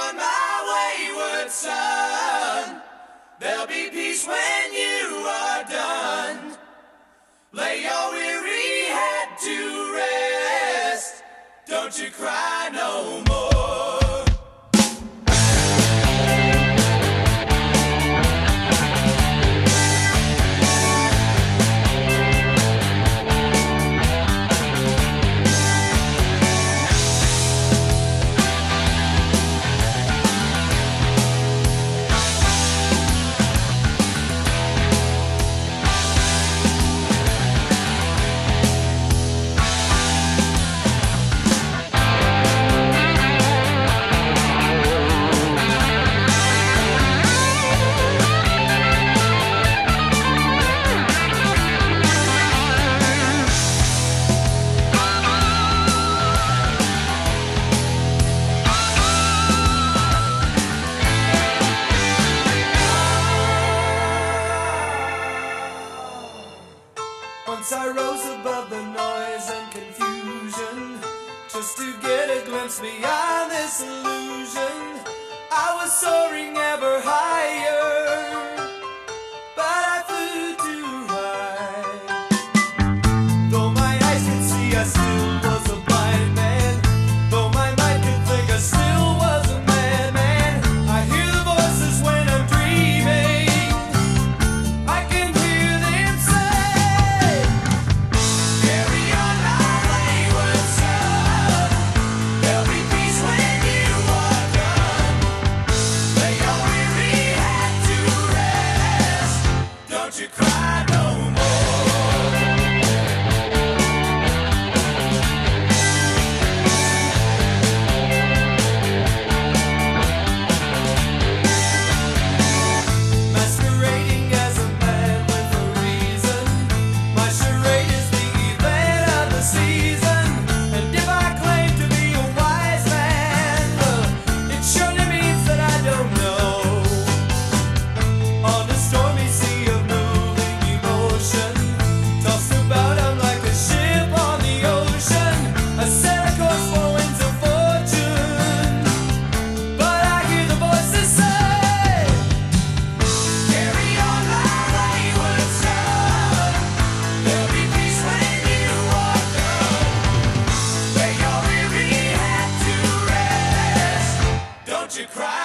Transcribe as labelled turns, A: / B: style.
A: on, my wayward son. There'll be peace when you are done. Lay your weary head to rest. Don't you cry no more. Once I rose above the noise and confusion, just to get a glimpse beyond this illusion. I was soaring ever higher, but I flew too high. Though my eyes could see, I still was a blind man. Though my mind could think, I still was a madman. I hear the voices when I'm dreaming. I can hear them say, you cry no more. Masquerading as a man with a reason. My charade is the event of the season. And if I claim to be a wise man, it surely means that I don't know. On a stormy sea of tossed about, I'm like a ship on the ocean. I set a course for winds of fortune, but I hear the voices say, carry on, my wayward son. There'll be peace when you are done. Lay your weary head to rest. Don't you cry